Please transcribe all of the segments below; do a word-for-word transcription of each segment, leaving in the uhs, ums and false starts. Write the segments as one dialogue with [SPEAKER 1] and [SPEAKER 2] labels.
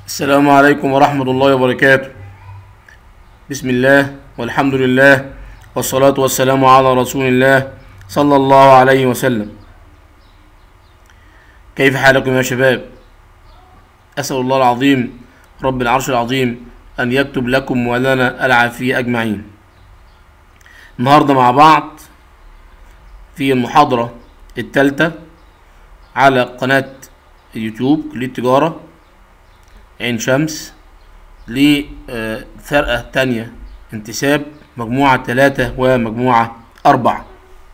[SPEAKER 1] السلام عليكم ورحمة الله وبركاته. بسم الله والحمد لله والصلاة والسلام على رسول الله صلى الله عليه وسلم. كيف حالكم يا شباب؟ أسأل الله العظيم رب العرش العظيم أن يكتب لكم ولنا العافية أجمعين. النهاردة مع بعض في المحاضرة الثالثة على قناة اليوتيوب للتجارة عين شمس لفرقة تانية انتساب مجموعة ثلاثة ومجموعة أربعة.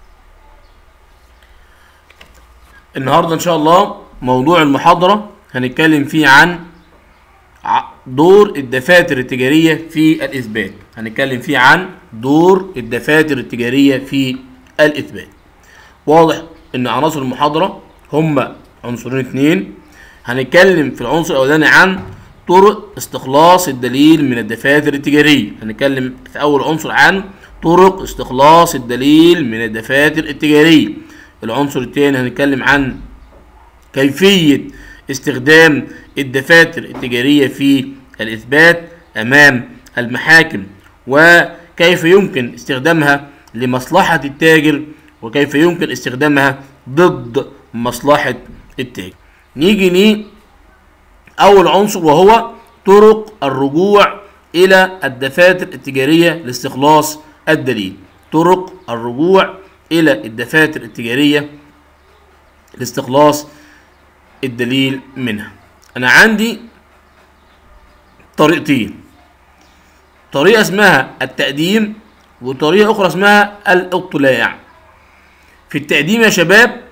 [SPEAKER 1] النهاردة إن شاء الله موضوع المحاضرة هنتكلم فيه عن دور الدفاتر التجارية في الإثبات. هنتكلم فيه عن دور الدفاتر التجارية في الإثبات. واضح إن عناصر المحاضرة هم عنصرين اتنين. هنتكلم في العنصر الأولاني عن طرق استخلاص الدليل من الدفاتر التجارية. هنتكلم في أول عنصر عن طرق استخلاص الدليل من الدفاتر التجارية. العنصر الثاني هنتكلم عن كيفية استخدام الدفاتر التجارية في الإثبات أمام المحاكم، وكيف يمكن استخدامها لمصلحة التاجر وكيف يمكن استخدامها ضد مصلحة التاجر. نيجي لي أول عنصر وهو طرق الرجوع إلى الدفاتر التجارية لاستخلاص الدليل. طرق الرجوع إلى الدفاتر التجارية لاستخلاص الدليل منها. أنا عندي طريقتين، طريقة اسمها التقديم وطريقة أخرى اسمها الاطلاع. في التقديم يا شباب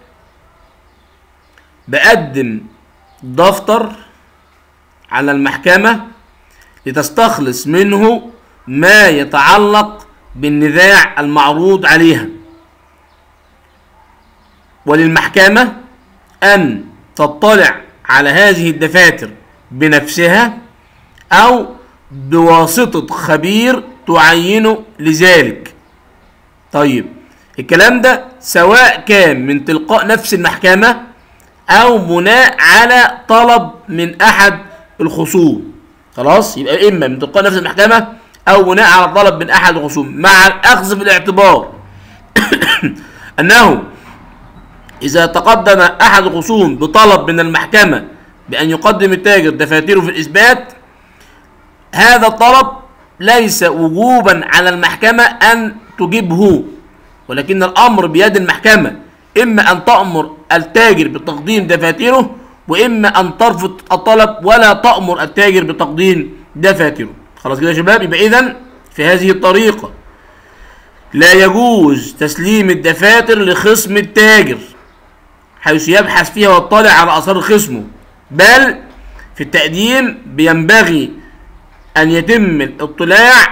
[SPEAKER 1] بقدم دفتر على المحكمة لتستخلص منه ما يتعلق بالنزاع المعروض عليها، وللمحكمة أن تطلع على هذه الدفاتر بنفسها أو بواسطة خبير تعينه لذلك. طيب الكلام ده سواء كان من تلقاء نفس المحكمة أو بناء على طلب من أحد الخصوم. خلاص، يبقى إما من تلقاء نفس المحكمة أو بناء على طلب من أحد الخصوم، مع الأخذ في الاعتبار أنه إذا تقدم أحد الخصوم بطلب من المحكمة بأن يقدم التاجر دفاتره في الإثبات، هذا الطلب ليس وجوبا على المحكمة أن تجيبه، ولكن الأمر بيد المحكمة، إما أن تأمر التاجر بتقديم دفاتره وإما أن ترفض الطلب ولا تأمر التاجر بتقديم دفاتره. خلاص كده يا شباب؟ يبقى إذن في هذه الطريقة لا يجوز تسليم الدفاتر لخصم التاجر حيث يبحث فيها ويطلع على آثار خصمه، بل في التقديم بينبغي أن يتم الاطلاع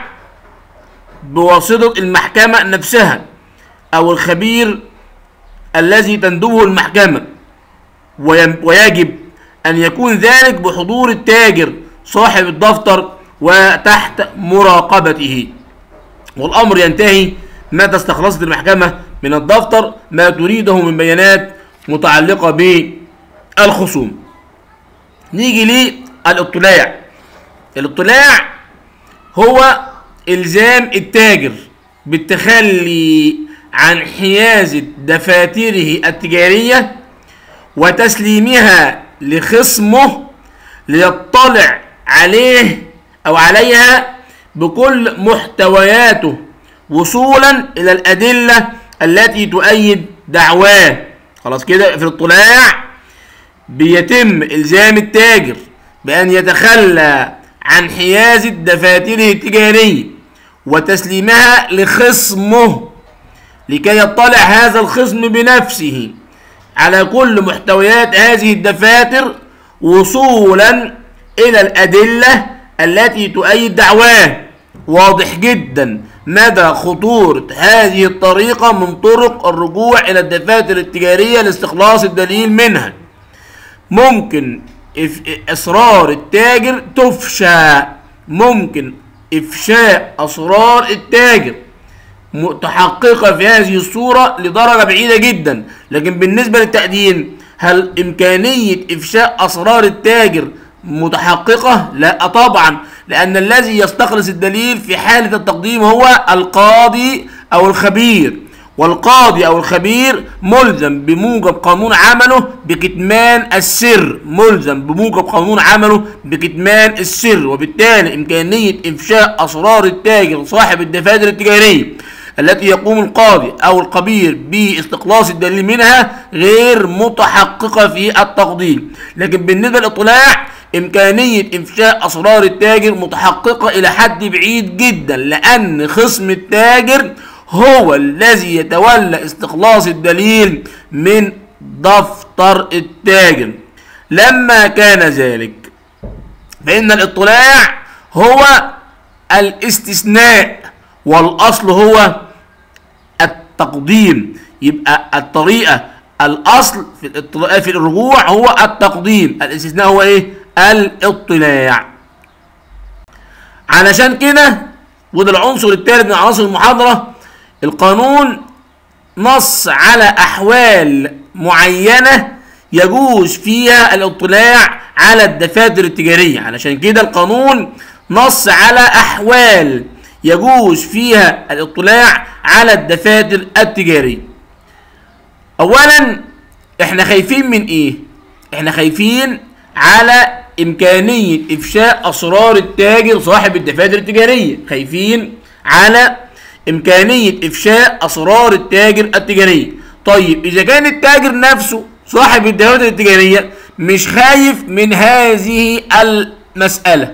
[SPEAKER 1] بواسطة المحكمة نفسها أو الخبير الذي تندبه المحكمة، ويجب أن يكون ذلك بحضور التاجر صاحب الدفتر وتحت مراقبته، والأمر ينتهي متى استخلصت المحكمة من الدفتر ما تريده من بيانات متعلقة بالخصوم. نيجي للاطلاع. الاطلاع هو إلزام التاجر بالتخلي عن حيازة دفاتره التجارية وتسليمها لخصمه ليطلع عليه أو عليها بكل محتوياته وصولا إلى الأدلة التي تؤيد دعواه. خلاص كده؟ في الاطلاع بيتم إلزام التاجر بأن يتخلى عن حيازة دفاتره التجارية وتسليمها لخصمه لكي يطلع هذا الخصم بنفسه على كل محتويات هذه الدفاتر وصولا إلى الأدلة التي تؤيد دعواه. واضح جدا مدى خطورة هذه الطريقة من طرق الرجوع إلى الدفاتر التجارية لاستخلاص الدليل منها. ممكن أسرار التاجر تفشى، ممكن إفشاء أسرار التاجر متحققة في هذه الصورة لدرجة بعيدة جدا، لكن بالنسبة للتقديم هل إمكانية إفشاء أسرار التاجر متحققة؟ لا طبعا، لأن الذي يستخلص الدليل في حالة التقديم هو القاضي أو الخبير، والقاضي أو الخبير ملزم بموجب قانون عمله بكتمان السر، ملزم بموجب قانون عمله بكتمان السر، وبالتالي إمكانية إفشاء أسرار التاجر صاحب الدفاتر التجارية التي يقوم القاضي أو الخبير باستخلاص الدليل منها غير متحققة في التقديم. لكن بالنسبة للاطلاع إمكانية إفشاء أسرار التاجر متحققة إلى حد بعيد جدا، لأن خصم التاجر هو الذي يتولى استخلاص الدليل من دفتر التاجر. لما كان ذلك فإن الاطلاع هو الاستثناء والأصل هو التقديم. يبقى الطريقة الأصل في الاطلاع في الرجوع هو التقديم، الاستثناء هو إيه؟ الاطلاع. علشان كده وده العنصر الثالث من عناصر المحاضرة، القانون نص على أحوال معينة يجوز فيها الاطلاع على الدفاتر التجارية. علشان كده القانون نص على أحوال يجوز فيها الاطلاع على الدفاتر التجارية. أولا احنا خايفين من إيه؟ احنا خايفين على إمكانية إفشاء أسرار التاجر صاحب الدفاتر التجارية، خايفين على إمكانية إفشاء أسرار التاجر التجارية. طيب إذا كان التاجر نفسه صاحب الدفاتر التجارية مش خايف من هذه المسألة،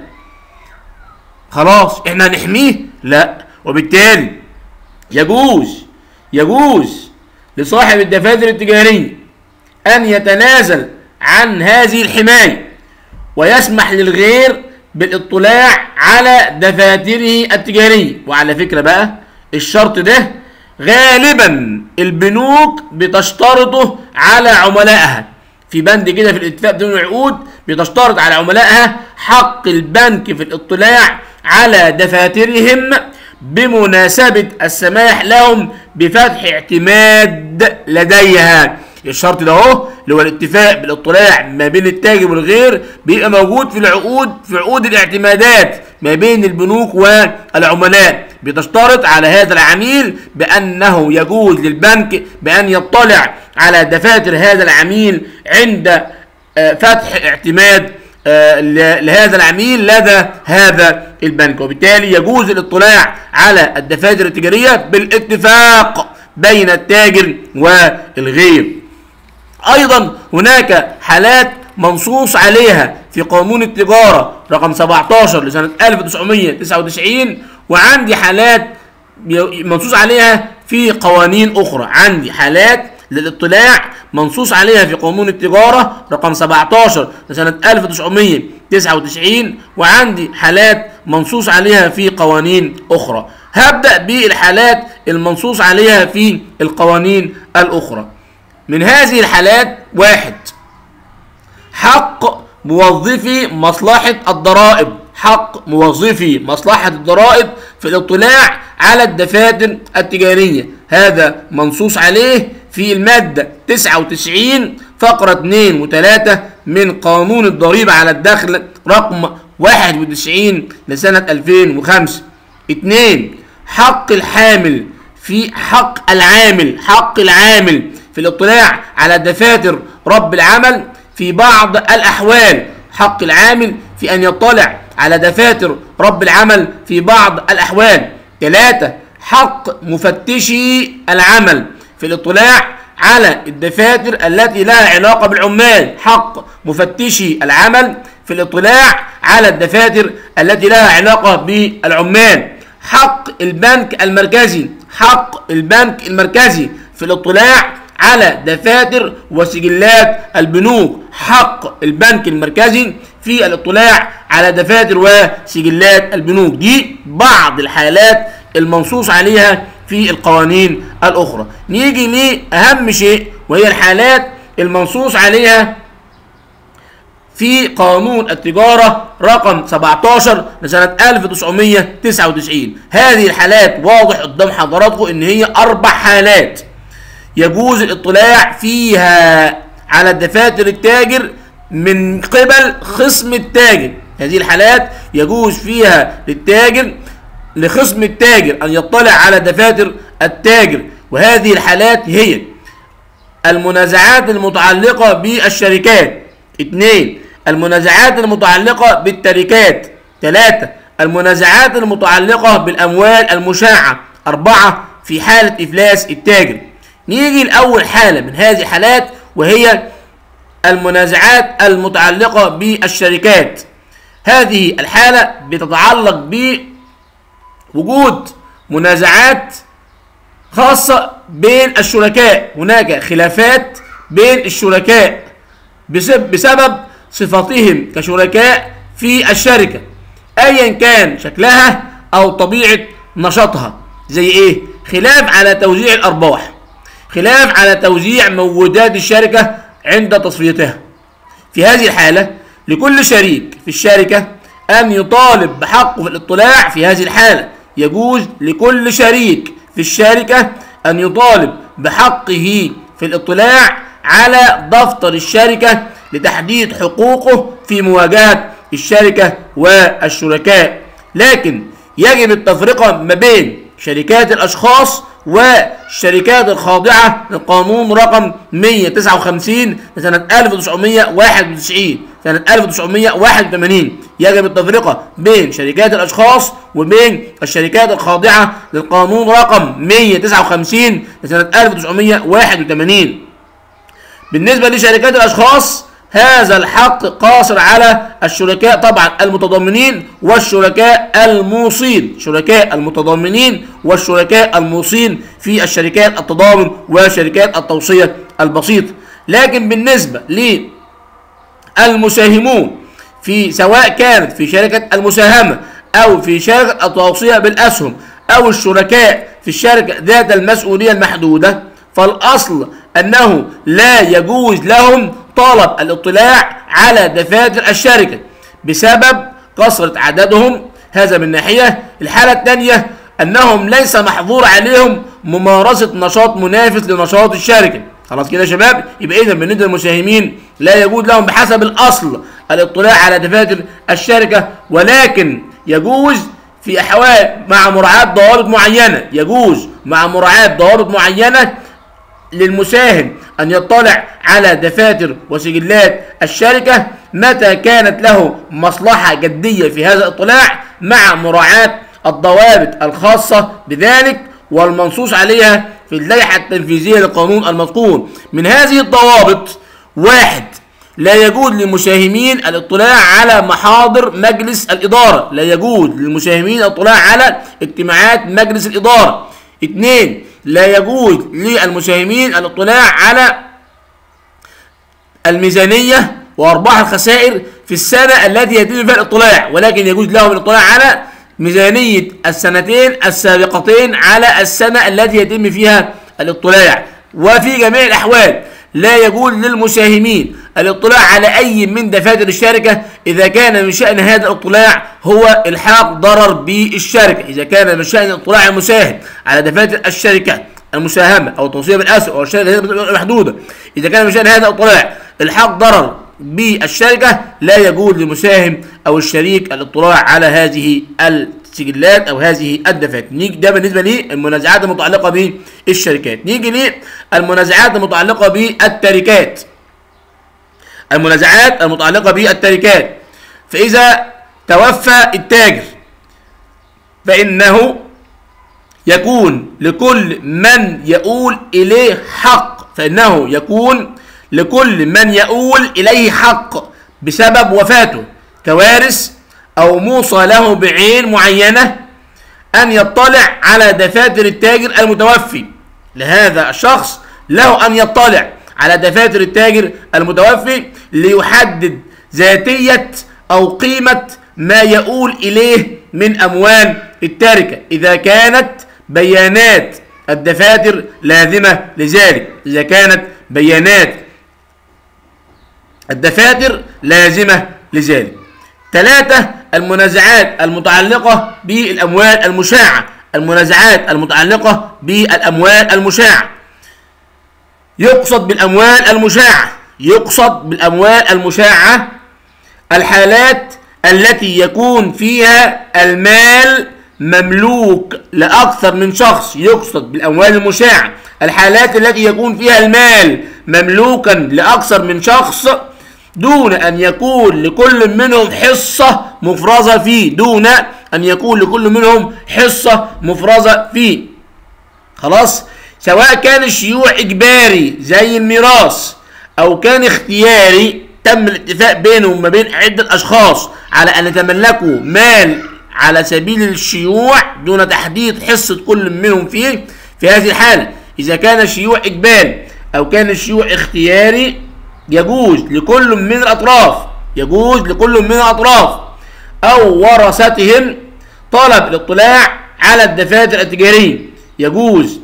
[SPEAKER 1] خلاص إحنا هنحميه؟ لا، وبالتالي يجوز يجوز لصاحب الدفاتر التجارية أن يتنازل عن هذه الحماية ويسمح للغير بالاطلاع على دفاتره التجارية. وعلى فكرة بقى الشرط ده غالبا البنوك بتشترطه على عملائها، في بند كده في الاتفاق بدون العقود بتشترط على عملائها حق البنك في الاطلاع على دفاترهم بمناسبة السماح لهم بفتح اعتماد لديها. الشرط ده اهو اللي هو الاتفاق بالاطلاع ما بين التاجر والغير بيبقى موجود في العقود، في عقود الاعتمادات ما بين البنوك والعملاء، بتشترط على هذا العميل بأنه يجوز للبنك بأن يطلع على دفاتر هذا العميل عند فتح اعتماد لهذا العميل لدى هذا البنك، وبالتالي يجوز الاطلاع على الدفاتر التجارية بالاتفاق بين التاجر والغير. ايضا هناك حالات منصوص عليها في قانون التجارة رقم سبعتاشر لسنة ألف وتسعمية تسعة وتسعين، وعندي حالات منصوص عليها في قوانين اخرى. عندي حالات للاطلاع منصوص عليها في قانون التجارة رقم سبعتاشر لسنة ألف وتسعمية تسعة وتسعين، وعندي حالات منصوص عليها في قوانين اخرى. هبدأ بالحالات المنصوص عليها في القوانين الاخرى. من هذه الحالات: واحد، حق موظفي مصلحة الضرائب، حق موظفي مصلحة الضرائب في الاطلاع على الدفاتر التجارية، هذا منصوص عليه في المادة تسعة وتسعين فقرة اثنين وثلاثة من قانون الضريبة على الدخل رقم واحد وتسعين لسنة ألفين وخمسة. اثنين، حق الحامل في حق العامل حق العامل في الاطلاع على دفاتر رب العمل في بعض الأحوال، حق العامل في أن يطلع على دفاتر رب العمل في بعض الأحوال. ثلاثة، حق مفتشي العمل في الاطلاع على الدفاتر التي لها علاقة بالعمال، حق مفتشي العمل في الاطلاع على الدفاتر التي لها علاقة بالعمال. حق البنك المركزي حق البنك المركزي في الاطلاع على دفاتر وسجلات البنوك، حق البنك المركزي في الاطلاع على دفاتر وسجلات البنوك. دي بعض الحالات المنصوص عليها في القوانين الأخرى. نيجي لأهم شيء وهي الحالات المنصوص عليها في قانون التجارة رقم سبعتاشر لسنة ألف وتسعمية تسعة وتسعين. هذه الحالات واضح قدام حضراتكم ان هي اربع حالات يجوز الاطلاع فيها على الدفاتر التاجر من قبل خصم التاجر. هذه الحالات يجوز فيها للتاجر لخصم التاجر أن يطلع على دفاتر التاجر، وهذه الحالات هي المنازعات المتعلقة بالشركات. اثنين، المنازعات المتعلقة بالتركات. ثلاثة، المنازعات المتعلقة بالأموال المشاعة. أربعة، في حالة إفلاس التاجر. نيجي لأول حالة من هذه الحالات وهي المنازعات المتعلقة بالشركات. هذه الحالة بتتعلق بوجود منازعات خاصة بين الشركاء. هناك خلافات بين الشركاء بسبب صفتهم كشركاء في الشركة، أيا كان شكلها أو طبيعة نشاطها. زي إيه؟ خلاف على توزيع الأرباح، خلاف على توزيع موجودات الشركة عند تصفيتها. في هذه الحالة لكل شريك في الشركة أن يطالب بحقه في الاطلاع. في هذه الحالة يجوز لكل شريك في الشركة أن يطالب بحقه في الاطلاع على دفتر الشركة لتحديد حقوقه في مواجهة الشركة والشركاء. لكن يجب التفرقة ما بين شركات الأشخاص والشركات الخاضعة للقانون رقم مئة وتسعة وخمسين لسنة ألف وتسعمئة وواحد وتسعين سنة ألف وتسعمئة وواحد وثمانين. يجب التفرقة بين شركات الأشخاص وبين الشركات الخاضعة للقانون رقم مئة وتسعة وخمسين لسنة ألف وتسعمئة وواحد وثمانين. بالنسبة لشركات الأشخاص هذا الحق قاصر على الشركاء طبعا المتضامنين والشركاء الموصين، شركاء المتضامنين والشركاء الموصين في الشركات التضامن وشركات التوصية البسيطة. لكن بالنسبة للمساهمون في سواء كانت في شركة المساهمة أو في شركة التوصية بالأسهم أو الشركاء في الشركة ذات المسؤولية المحدودة، فالأصل أنه لا يجوز لهم طلب الاطلاع على دفاتر الشركة بسبب كثرة عددهم. هذا من ناحية. الحالة الثانية أنهم ليس محظور عليهم ممارسة نشاط منافس لنشاط الشركة. خلاص كده يا شباب؟ يبقى إذا بالنسبة للمساهمين لا يجوز لهم بحسب الأصل الاطلاع على دفاتر الشركة، ولكن يجوز في أحوال مع مراعاة ضوابط معينة، يجوز مع مراعاة ضوابط معينة للمساهم أن يطلع على دفاتر وسجلات الشركة متى كانت له مصلحة جدية في هذا الاطلاع، مع مراعاة الضوابط الخاصة بذلك والمنصوص عليها في اللائحة التنفيذية للقانون المذكور. من هذه الضوابط: واحد، لا يجوز للمساهمين الاطلاع على محاضر مجلس الإدارة، لا يجوز للمساهمين الاطلاع على اجتماعات مجلس الإدارة. اثنين، لا يجوز للمساهمين الاطلاع على الميزانية وأرباح الخسائر في السنة التي يتم فيها الاطلاع، ولكن يجوز لهم الاطلاع على ميزانية السنتين السابقتين على السنة التي يتم فيها الاطلاع. وفي جميع الأحوال لا يجوز للمساهمين الاطلاع على أي من دفاتر الشركة إذا كان من شأن هذا الاطلاع هو إلحاق ضرر بالشركة. إذا كان من شأن اطلاع المساهم على دفاتر الشركة المساهمة أو التوصية بالأسهم أو الشركة المحدودة، إذا كان من شأن هذا الاطلاع إلحاق ضرر بالشركة، لا يجوز للمساهم أو الشريك الاطلاع على هذه السجلات أو هذه الدفاتر. نيجي ده بالنسبة للمنازعات المتعلقة بالشركات. نيجي للمنازعات المتعلقة بالتركات. المنازعات المتعلقة بالتركات: فإذا توفى التاجر فإنه يكون لكل من يؤول إليه حق، فإنه يكون لكل من يؤول إليه حق بسبب وفاته كوارث أو موصى له بعين معينة أن يطلع على دفاتر التاجر المتوفي. لهذا الشخص له أن يطلع على دفاتر التاجر المتوفي ليحدد ذاتية أو قيمة ما يؤول إليه من أموال التركة إذا كانت بيانات الدفاتر لازمة لذلك. إذا كانت بيانات الدفاتر لازمة لذلك. ثلاثة، المنازعات المتعلقة بالأموال المشاعة. المنازعات المتعلقة بالأموال المشاعة: يقصد بالأموال المشاعة يقصد بالأموال المشاعة الحالات التي يكون فيها المال مملوك لأكثر من شخص. يقصد بالأموال المشاعة الحالات التي يكون فيها المال مملوكا لأكثر من شخص دون أن يكون لكل منهم حصة مفرزة فيه، دون أن يكون لكل منهم حصة مفرزة فيه. خلاص، سواء كان الشيوع إجباري زي الميراث أو كان اختياري تم الاتفاق بينهم وما بين عدة أشخاص على أن يتملكوا مال على سبيل الشيوع دون تحديد حصة كل منهم فيه. في هذه الحالة إذا كان الشيوع إجباري أو كان الشيوع اختياري يجوز لكل من الأطراف يجوز لكل من الأطراف أو ورثتهم طلب الاطلاع على الدفاتر التجارية. يجوز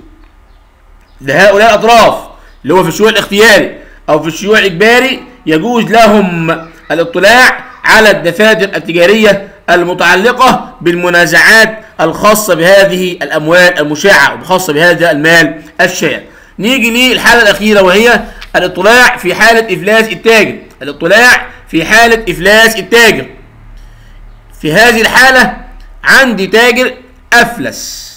[SPEAKER 1] لهؤلاء الأطراف اللي هو في الشيوع الاختياري أو في الشيوع الإجباري يجوز لهم الاطلاع على الدفاتر التجارية المتعلقة بالمنازعات الخاصة بهذه الأموال المشاعة وخاصة بهذا المال الشائع. نيجي للحالة الأخيرة وهي الاطلاع في حالة إفلاس التاجر. الاطلاع في حالة إفلاس التاجر. في هذه الحالة عندي تاجر أفلس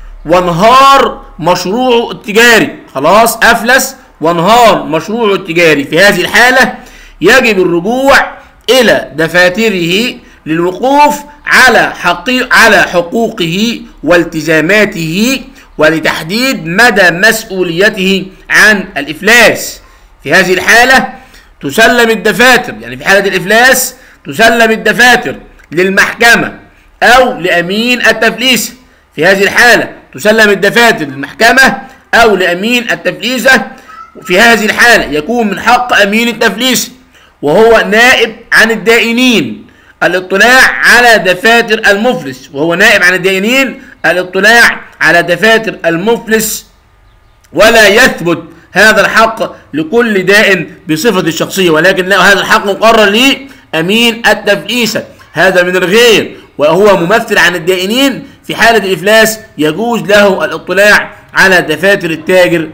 [SPEAKER 1] وانهار مشروعه التجاري. خلاص، أفلس وانهار مشروعه التجاري. في هذه الحالة يجب الرجوع إلى دفاتره للوقوف على حقيق على حقوقه والتزاماته ولتحديد مدى مسؤوليته عن الإفلاس. في هذه الحالة تسلم الدفاتر، يعني في حالة الإفلاس تسلم الدفاتر للمحكمة أو لأمين التفليس. في هذه الحالة تسلم الدفاتر للمحكمة أو لأمين التفليسة. في هذه الحالة يكون من حق أمين التفليس وهو نائب عن الدائنين الاطلاع على دفاتر المفلس وهو نائب عن الدائنين الاطلاع على دفاتر المفلس، ولا يثبت هذا الحق لكل دائن بصفة الشخصية، ولكن له هذا الحق مقرر لأمين التفليسة. هذا من الغير وهو ممثل عن الدائنين. في حالة الإفلاس يجوز له الاطلاع على دفاتر التاجر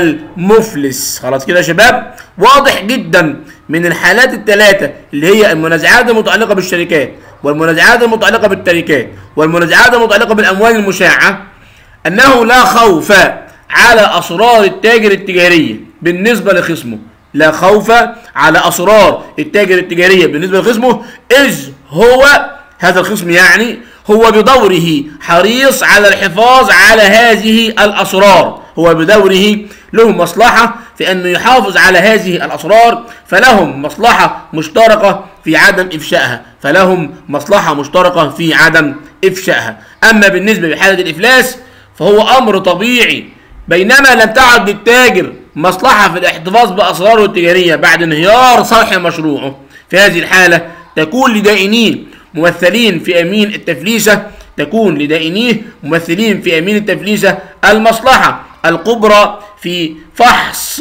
[SPEAKER 1] المفلس. خلاص كده يا شباب، واضح جدا من الحالات الثلاثة اللي هي المنازعات المتعلقة بالشركات والمنازعات المتعلقة بالتركات والمنازعات المتعلقة بالأموال المشاعة أنه لا خوف على أسرار التاجر التجارية بالنسبة لخصمه. لا خوف على أسرار التاجر التجارية بالنسبة لخصمه، إذ هو هذا الخصم يعني هو بدوره حريص على الحفاظ على هذه الأسرار. هو بدوره له مصلحة في أنه يحافظ على هذه الأسرار، فلهم مصلحة مشتركة في عدم إفشائها فلهم مصلحة مشتركة في عدم إفشائها. أما بالنسبة لحالة الإفلاس فهو أمر طبيعي، بينما لم تعد للتاجر مصلحة في الاحتفاظ بأسراره التجارية بعد انهيار صرح مشروعه. في هذه الحالة تكون لدائنين ممثلين في أمين التفليسة تكون لدائنيه ممثلين في أمين التفليسة المصلحة الكبرى في فحص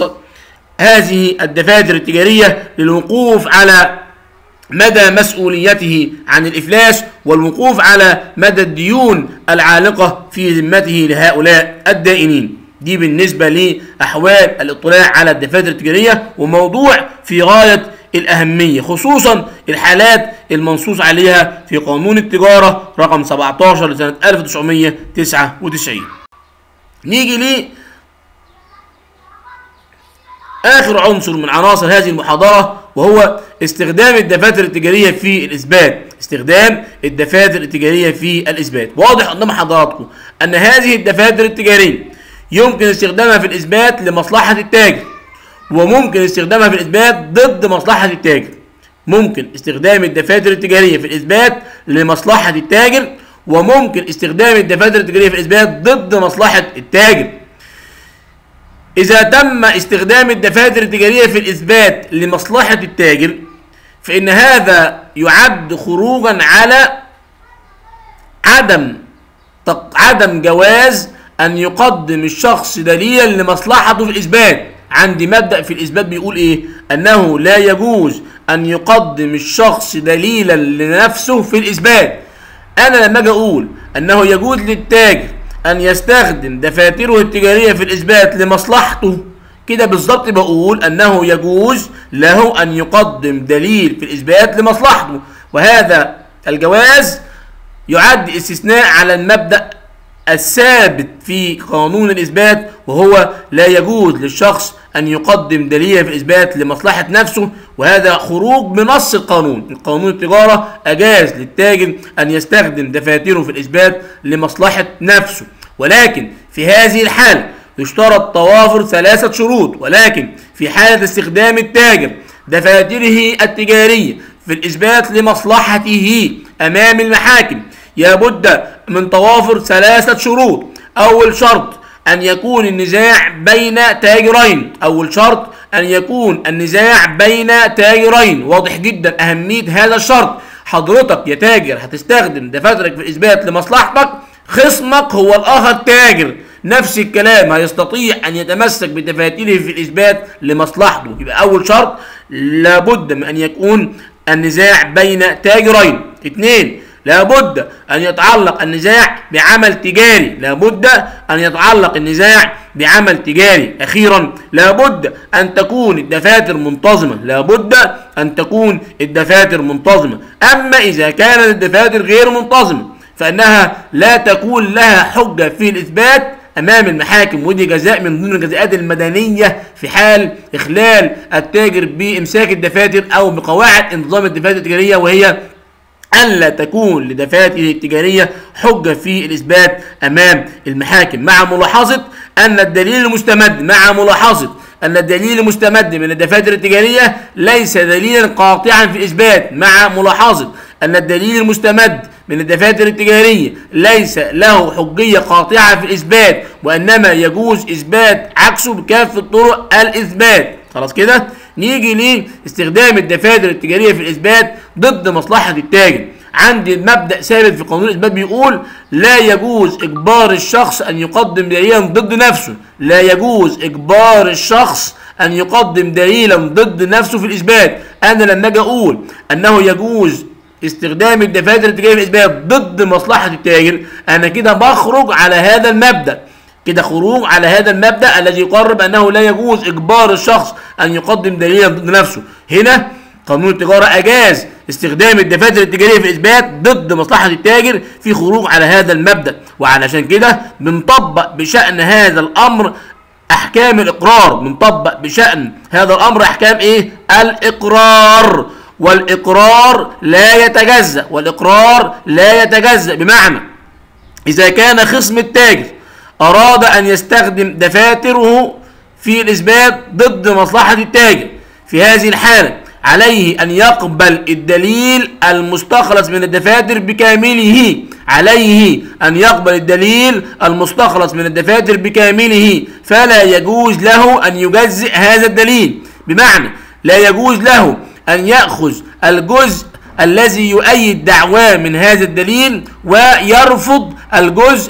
[SPEAKER 1] هذه الدفاتر التجارية للوقوف على مدى مسؤوليته عن الإفلاس والوقوف على مدى الديون العالقة في ذمته لهؤلاء الدائنين. دي بالنسبة لأحوال الاطلاع على الدفاتر التجارية، وموضوع في غاية الأهمية خصوصا الحالات المنصوص عليها في قانون التجارة رقم سبعة عشر لسنة ألف وتسعمائة وتسعة وتسعين. نيجي لي آخر عنصر من عناصر هذه المحاضرة وهو استخدام الدفاتر التجارية في الإثبات. استخدام الدفاتر التجارية في الإثبات. واضح قدام حضراتكم أن هذه الدفاتر التجارية يمكن استخدامها في الإثبات لمصلحة التاجر، وممكن استخدامها في الإثبات ضد مصلحة التاجر. ممكن استخدام الدفاتر التجارية في الإثبات لمصلحة التاجر، وممكن استخدام الدفاتر التجارية في الإثبات ضد مصلحة التاجر. إذا تم استخدام الدفاتر التجارية في الإثبات لمصلحة التاجر فإن هذا يعد خروجا على عدم عدم جواز أن يقدم الشخص دليلا لمصلحته في الإثبات. عندي مبدأ في الإثبات بيقول إيه؟ أنه لا يجوز أن يقدم الشخص دليلا لنفسه في الإثبات. أنا لما أجي أقول أنه يجوز للتاجر أن يستخدم دفاتره التجارية في الإثبات لمصلحته، كده بالظبط بقول أنه يجوز له أن يقدم دليل في الإثبات لمصلحته، وهذا الجواز يعد استثناء على المبدأ الثابت في قانون الإثبات، وهو لا يجوز للشخص أن يقدم دليل في الإثبات لمصلحة نفسه، وهذا خروج بنص القانون. قانون التجارة أجاز للتاجر أن يستخدم دفاتره في الإثبات لمصلحة نفسه، ولكن في هذه الحالة يشترط توافر ثلاثة شروط. ولكن في حالة استخدام التاجر دفاتره التجارية في الإثبات لمصلحته أمام المحاكم لابد من توافر ثلاثة شروط. أول شرط أن يكون النزاع بين تاجرين. أول شرط أن يكون النزاع بين تاجرين. واضح جدا أهمية هذا الشرط. حضرتك يا تاجر هتستخدم دفاترك في الإثبات لمصلحتك، خصمك هو الآخر تاجر نفس الكلام هيستطيع أن يتمسك بدفاتره في الإثبات لمصلحته. يبقى أول شرط لابد من أن يكون النزاع بين تاجرين. اثنين، لابد أن يتعلق النزاع بعمل تجاري. لابد أن يتعلق النزاع بعمل تجاري. أخيرا، لابد أن تكون الدفاتر منتظمة. لابد أن تكون الدفاتر منتظمة. أما إذا كانت الدفاتر غير منتظمة فإنها لا تكون لها حجة في الإثبات أمام المحاكم، ودي جزاء من ضمن الجزاءات المدنية في حال إخلال التاجر بإمساك الدفاتر أو بقواعد انتظام الدفاتر التجارية، وهي ألا تكون لدفاتره التجارية حجة في الإثبات أمام المحاكم، مع ملاحظة أن الدليل المستمد مع ملاحظة أن الدليل المستمد من الدفاتر التجارية ليس دليلا قاطعا في الإثبات، مع ملاحظة أن الدليل المستمد من الدفاتر التجارية ليس له حجية قاطعة في الإثبات، وإنما يجوز إثبات عكسه بكافة طرق الإثبات. خلاص كده نيجي لاستخدام الدفاتر التجارية في الإثبات ضد مصلحة التاجر. عندي مبدأ ثابت في قانون الإثبات بيقول لا يجوز إجبار الشخص أن يقدم دليلا ضد نفسه. لا يجوز إجبار الشخص أن يقدم دليلا ضد نفسه في الإثبات. أنا لما أجي أقول أنه يجوز استخدام الدفاتر التجارية في الإثبات ضد مصلحة التاجر، أنا كده بخرج على هذا المبدأ. كده خروج على هذا المبدأ الذي يقرر أنه لا يجوز إجبار الشخص أن يقدم دليلا ضد نفسه. هنا قانون التجارة أجاز استخدام الدفاتر التجارية في الإثبات ضد مصلحة التاجر في خروج على هذا المبدأ، وعلشان كده بنطبق بشأن هذا الأمر أحكام الإقرار. بنطبق بشأن هذا الأمر أحكام إيه؟ الإقرار. والإقرار لا يتجزأ. والإقرار لا يتجزأ بمعنى إذا كان خصم التاجر أراد أن يستخدم دفاتره في الإثبات ضد مصلحة التاجر، في هذه الحالة عليه أن يقبل الدليل المستخلص من الدفاتر بكامله. عليه أن يقبل الدليل المستخلص من الدفاتر بكامله، فلا يجوز له أن يجزئ هذا الدليل. بمعنى لا يجوز له أن يأخذ الجزء الذي يؤيد دعواه من هذا الدليل ويرفض الجزء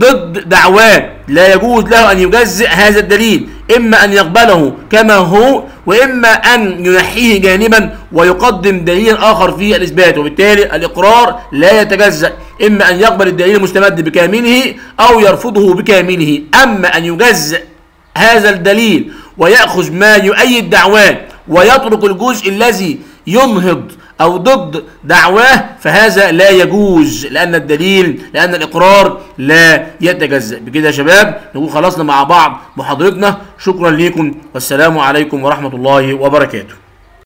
[SPEAKER 1] ضد دعواه. لا يجوز له أن يجزئ هذا الدليل، إما أن يقبله كما هو، وإما أن ينحيه جانبا ويقدم دليلا آخر في الإثبات. وبالتالي الإقرار لا يتجزأ، إما أن يقبل الدليل المستمد بكامله أو يرفضه بكامله. أما أن يجزئ هذا الدليل ويأخذ ما يؤيد دعواه ويترك الجزء الذي ينهض أو ضد دعواه فهذا لا يجوز، لأن الدليل لأن الإقرار لا يتجزأ. بكده يا شباب نكون خلصنا مع بعض محاضرتنا. شكرا لكم والسلام عليكم ورحمة الله وبركاته.